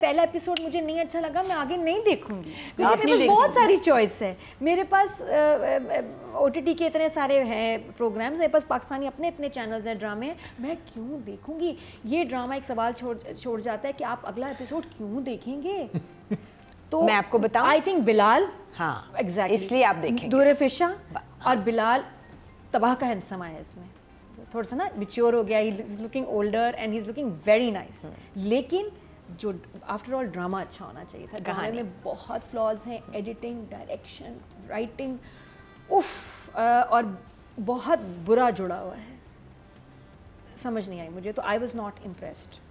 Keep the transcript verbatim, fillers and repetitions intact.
पहला एपिसोड मुझे नहीं अच्छा लगा, मैं आगे नहीं देखूंगी, क्योंकि मेरे पास बहुत सारी चॉइस है। मेरे पास ओटीटी के इतने सारे हैं प्रोग्राम्स, मेरे पास पाकिस्तानी अपने इतने चैनल्स हैं, ड्रामे हैं, मैं क्यों देखूंगी? ये ड्रामा एक सवाल छोड़ छोड़ जाता है कि आप अगला एपिसोड क्यों देखेंगे? तो मैं आपको बताऊं, आई थिंक बिलाल, हाँ एग्जैक्टली, इसलिए आप देखेंगे। दूरफिशा और बिलाल तबाह का इंसमा है इसमें, थोड़ा सा ना मैच्योर हो गया, he is looking older and he is looking very nice. लेकिन जो आफ्टर ऑल ड्रामा अच्छा होना चाहिए था। ड्रामे में बहुत फ्लॉज हैं, एडिटिंग, डायरेक्शन, राइटिंग, उफ, और बहुत बुरा जुड़ा हुआ है, समझ नहीं आई मुझे, तो आई वॉज नॉट इम्प्रेस्ड।